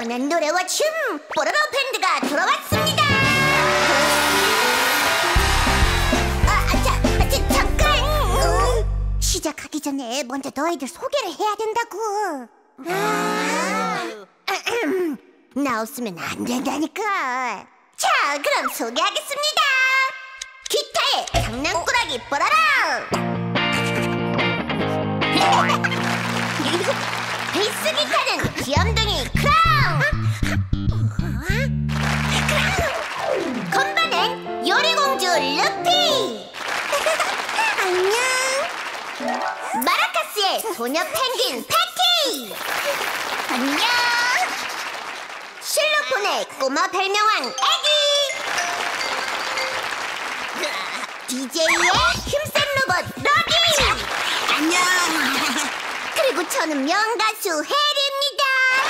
신나는 노래와 춤, 뽀로로 밴드가 돌아왔습니다. 잠깐! 시작하기 전에 먼저 너희들 소개를 해야 된다고. 나 없으면 안 된다니까. 자, 그럼 소개하겠습니다. 기타의 장난꾸러기 뽀로로, 베이스 기타는 귀염둥이 크롱, 건반은 요리공주 루피, 안녕. 마라카스의 소녀 펭귄 패티, 안녕. 실로폰의 꼬마 별명왕 애기, DJ의 힘센 로봇 러기, 안녕. 그리고 저는 명가수 해리입니다.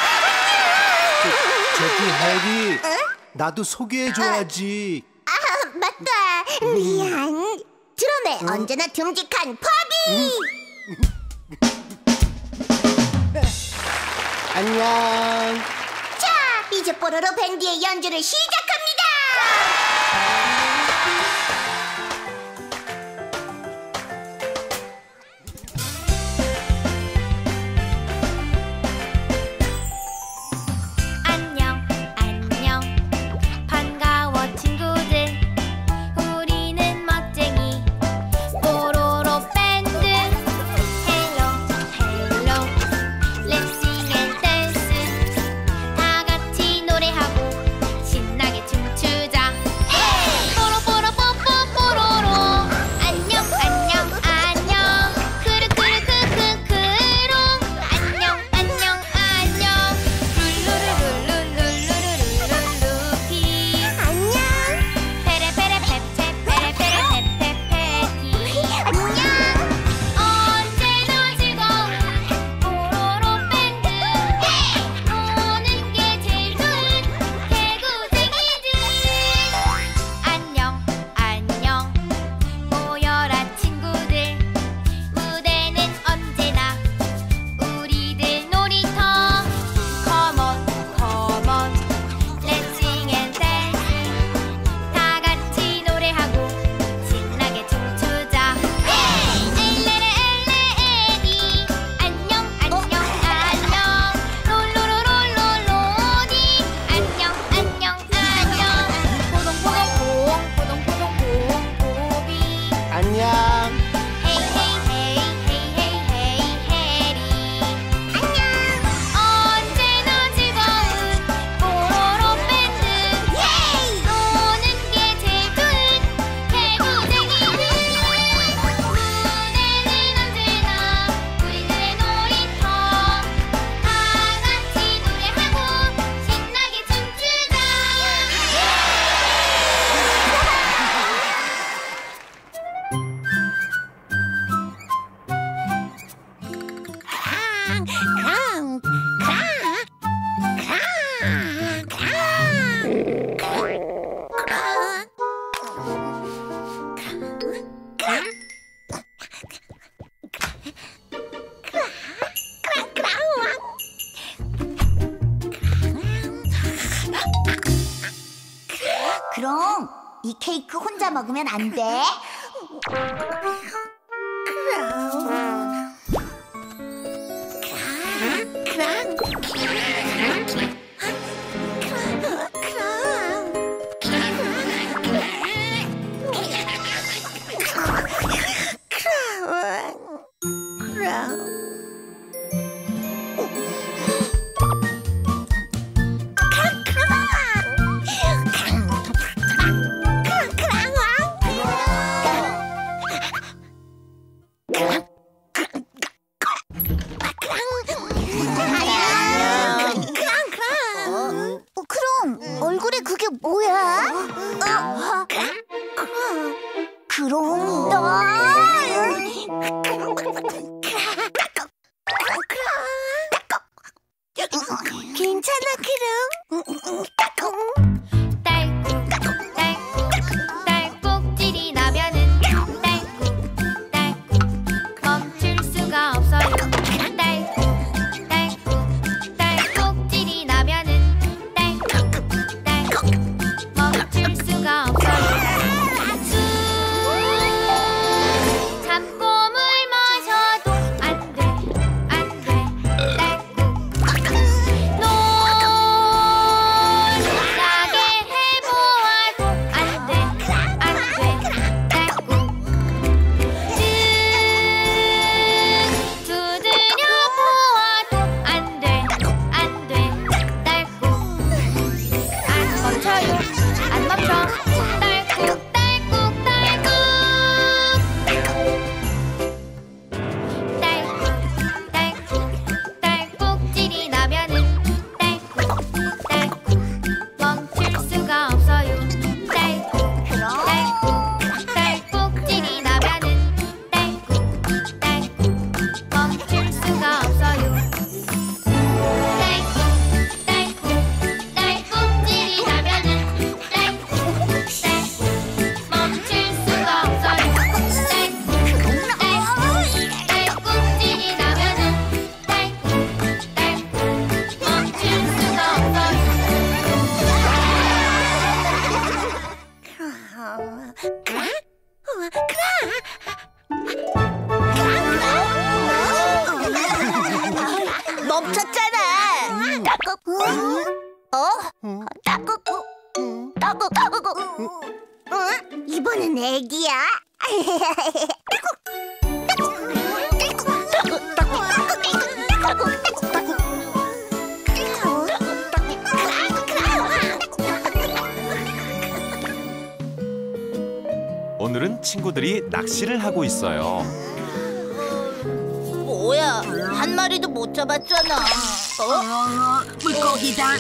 저기 해리, 나도 소개해줘야지. 맞다. 미안. 드럼에 언제나 듬직한 퍼비. 안녕. 자, 이제 뽀로로 밴드의 연주를 시작합니다. 그럼 이 케이크 혼자 먹으면 안 돼? 얼굴에 그게 뭐야? 그럼 너 괜찮아 그럼. 딸꾹질이 나면은 딸꾹 멈출 수가 없어요. 딸꾹질이 나면은 오늘은 친구들이 낚시를 하고 있어요. 뭐야, 한 마리도 못 잡았잖아. 물고기다.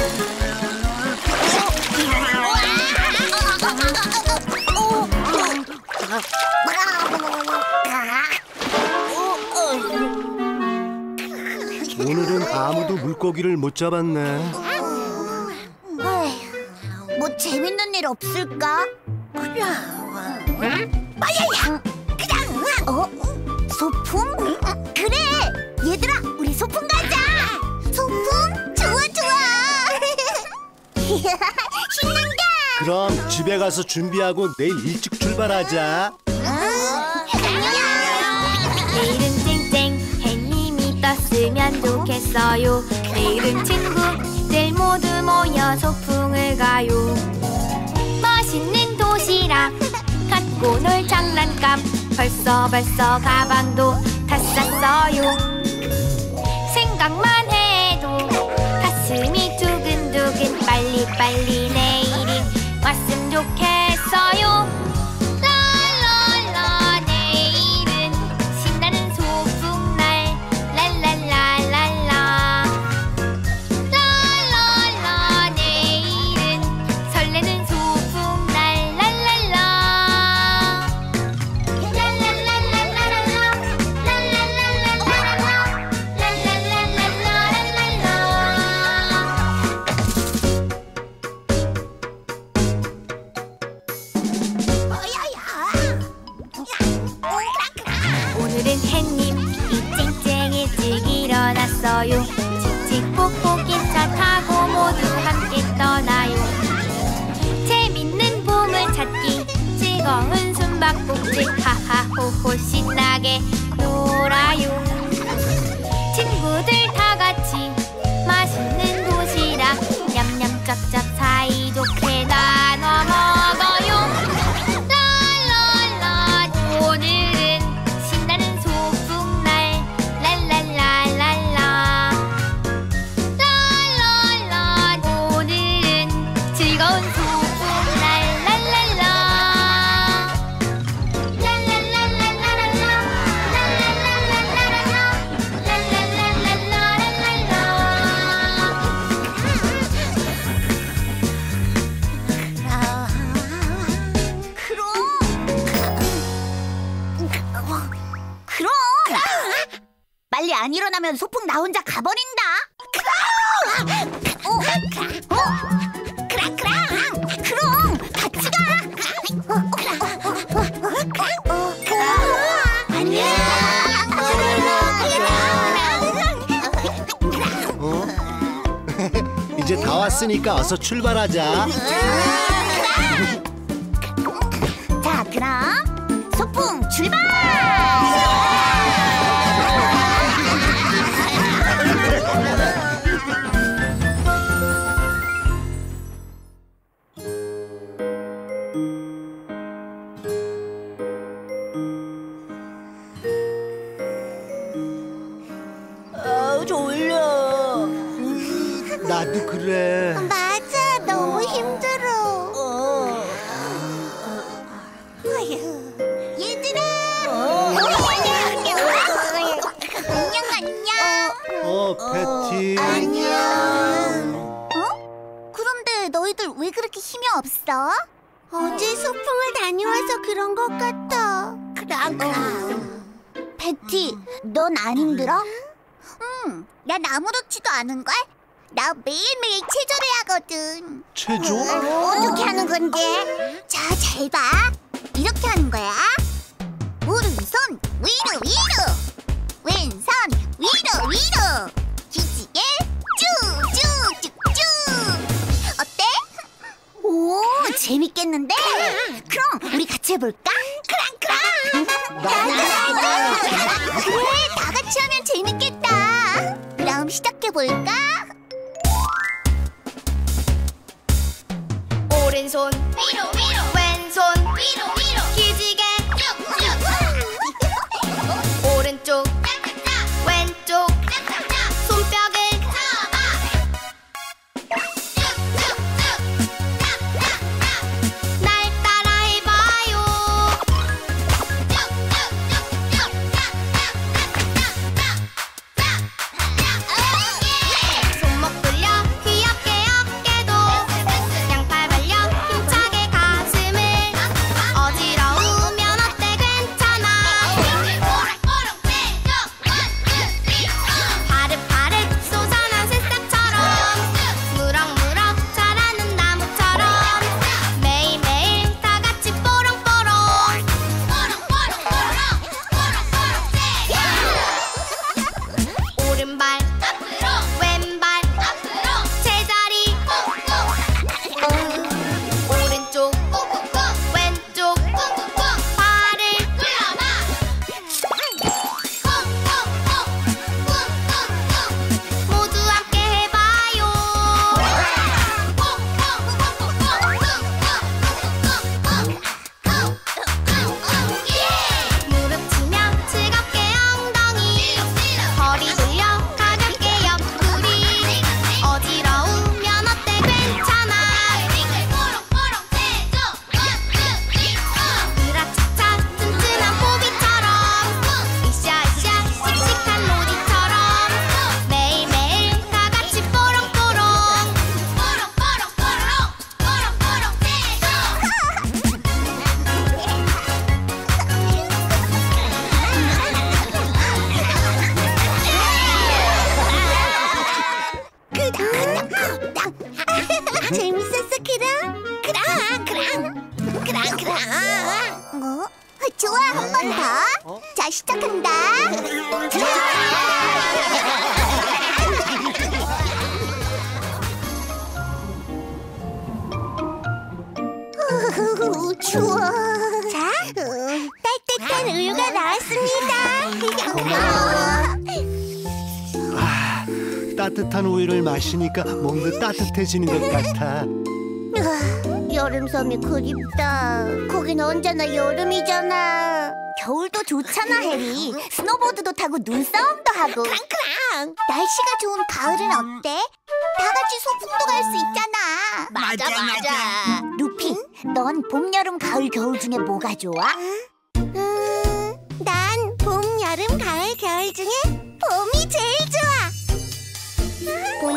오늘은 아무도 물고기를 못 잡았네. 뭐 재밌는 일 없을까? 마야야! 그냥! 소풍? 그래! 얘들아, 우리 소풍 가자! 소풍? 좋아, 좋아! 신난다! 그럼 집에 가서 준비하고 내일 일찍 출발하자. 내일은 땡땡 햇님이 떴으면 좋겠어요. 내일은 친구들 모두 모여 소풍을 가요. 맛있는 도시락 갖고 놀 장난감 벌써 가방도 다 쌌어요. 생각만 해도 가슴이 두근두근 빨리 내일이 왔으면 좋겠어요. 랄랄라 내일은 신나는 소풍날 랄랄랄랄라 랄랄라 내일은 설레는 소풍날 랄랄라 랄랄랄랄랄라 오늘은 햇님이 쨍쨍 일찍 일어났어요. 칙칙폭폭 기차 타고 모두 함께 떠나요. 재밌는 보물 찾기 즐거운 숨바꼭질 하하호호 신나게 놀아요. 친구들 다 같이 맛있는 도시락 냠냠 짭짭 사이좋게 나눠 먹어요. 랄랄라 오늘은 신나는 소풍날 랄랄랄랄라 랄랄라 오늘은 즐거운 소풍날 랄랄라 랄랄랄랄랄라 그럼! 빨리 안 일어나면 소풍 나 혼자 가버린다. 그럼 같이 가. 안녕. 이제 다 왔으니까 어서 출발하자. 자, 그럼 소풍 출발! 졸려. 나도 그래. 맞아, 너무 힘들어. 얘들아. 안녕. 패티. 안녕. 그런데 너희들 왜 그렇게 힘이 없어? 어제 소풍을 다녀와서 그런 것 같아. 패티, 넌 안 힘들어? 난 아무렇지도 않은걸? 나 매일매일 체조를 하거든. 체조? 어떻게 하는 건데? 자, 잘 봐. 이렇게 하는 거야. 오른손 위로 위로, 왼손 위로 위로, 기지개 쭉쭉쭉쭉. 어때? 오, 재밌겠는데? 그럼 우리 같이 해볼까? 그래, 다 같이 하면 재밌겠다. 그럼 시작해볼까? 오른손 위로 위로 왼손 위로 위로 기지개 좋아, 한 번 더. 자, 시작한다. 추워. 자, 따뜻한 우유가 나왔습니다. 고마워. 따뜻한 우유를 마시니까 몸도 따뜻해지는 것 같아. 여름섬이 그립다. 거긴 언제나 여름이잖아. 겨울도 좋잖아, 해리. 스노보드도 타고 눈싸움도 하고. 크랑크랑. 날씨가 좋은 가을은 어때? 다 같이 소풍도 갈 수 있잖아. 맞아. 루피, 넌 봄, 여름, 가을, 겨울 중에 뭐가 좋아? 난 봄, 여름, 가을, 겨울 중에 봄이 제일 좋아.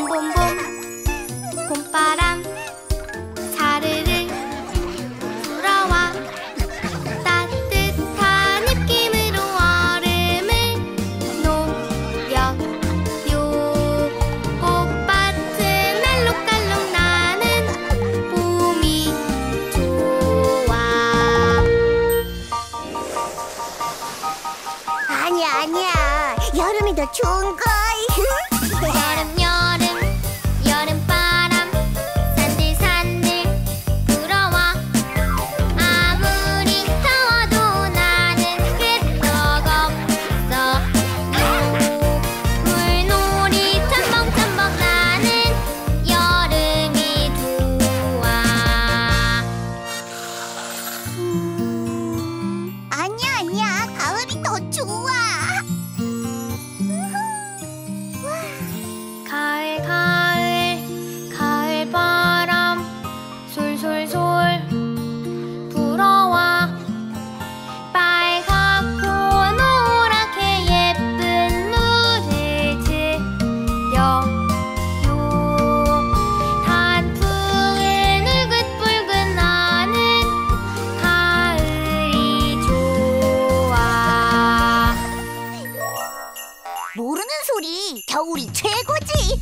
봄봄봄 봄바람 사르르 불어와 따뜻한 입김으로 얼음을 녹여요. 꽃밭은 알록달록 나는 봄이 좋아. 아니야. 여름이 더 좋은걸. 여름바람 산들산들 불어와 아무리 더워도 나는 끄떡없어. 물놀이 첨벙첨벙 나는 여름이 좋아. 아니야. 가을이 더 좋아. 가을 바람 솔솔솔 불어와 빨갛고 노랗게 예쁜 물을 들여요. 단풍은 울긋불긋 나는 가을이 좋아. 모르는 소리. 겨울이 최고지.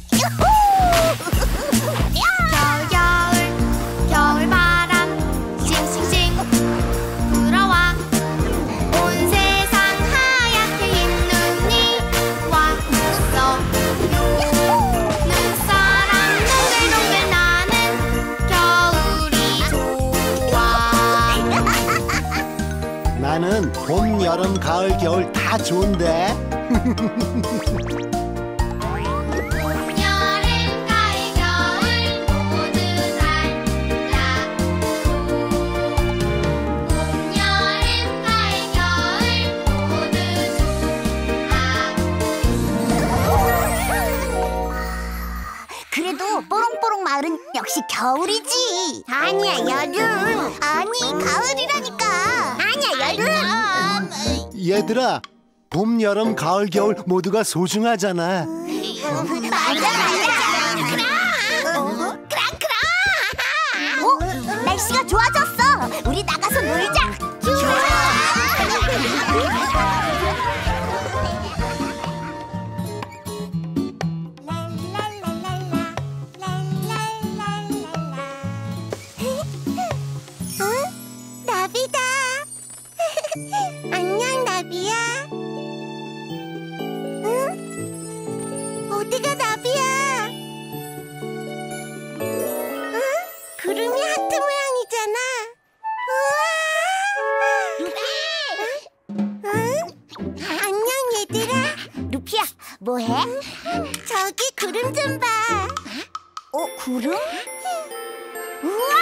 겨울바람 싱싱싱 불어와 온 세상 하얗게 흰 눈이 왔어요. 눈사람 동글동글 나는 겨울이 좋아. 나는 봄, 여름, 가을, 겨울 다 좋은데. 여름, 가을, 겨울 모두 달라도 봄, 여름, 가을, 겨울 모두 좋아. 그래도 뽀롱뽀롱 마을은 역시 겨울이지. 아니야, 여름. 아니, 가을이라니까. 아니야, 여름. 얘들아, 봄, 여름, 가을, 겨울 모두가 소중하잖아. 맞아. 크랑. 날씨가 좋아졌어. 우리 나가서 놀자. 나비다. 안녕, 나비야. 어디가, 나비야? 구름이 하트 모양이잖아. 우와! 안녕, 얘들아. 루피야, 뭐해? 저기 구름 좀 봐. 구름? 우와!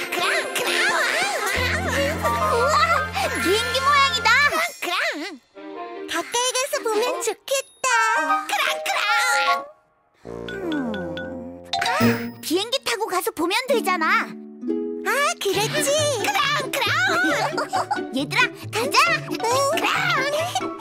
우와! 비행기 모양이다. 가까이 가서 보면 좋겠다. 비행기 타고 가서 보면 되잖아. 그렇지. 얘들아, 가자.